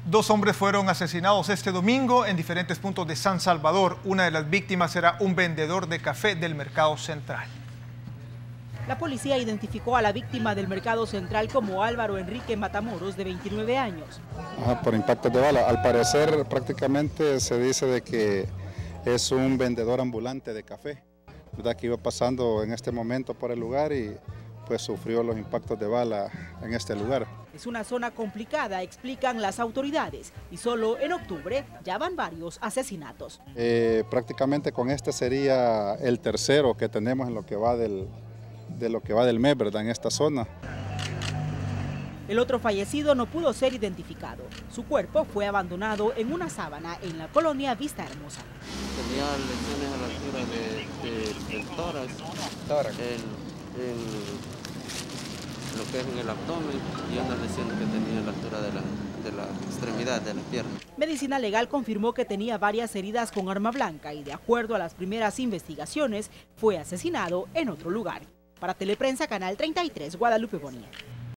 Dos hombres fueron asesinados este domingo en diferentes puntos de San Salvador. Una de las víctimas era un vendedor de café del Mercado Central. La policía identificó a la víctima del Mercado Central como Álvaro Enrique Matamoros, de 29 años. Por impactos de bala. Al parecer, prácticamente se dice de que es un vendedor ambulante de café, ¿verdad?, que iba pasando en este momento por el lugar y pues sufrió los impactos de bala en este lugar. Es una zona complicada, explican las autoridades, y solo en octubre ya van varios asesinatos. Prácticamente con este sería el tercero que tenemos en lo que va del mes, ¿verdad?, en esta zona. El otro fallecido no pudo ser identificado. Su cuerpo fue abandonado en una sábana en la colonia Vista Hermosa. Tenía lesiones a la altura del tórax, lo que es en el abdomen, y unas lesiones que tenía a la altura de la extremidad de la pierna. Medicina Legal confirmó que tenía varias heridas con arma blanca y, de acuerdo a las primeras investigaciones, fue asesinado en otro lugar. Para Teleprensa, Canal 33, Guadalupe Bonilla.